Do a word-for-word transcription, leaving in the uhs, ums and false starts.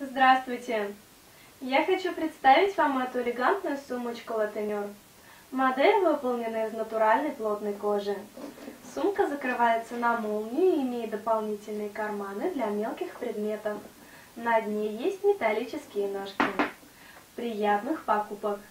Здравствуйте! Я хочу представить вам эту элегантную сумочку Латенер. Модель выполнена из натуральной плотной кожи. Сумка закрывается на молнию и имеет дополнительные карманы для мелких предметов. На дне есть металлические ножки. Приятных покупок!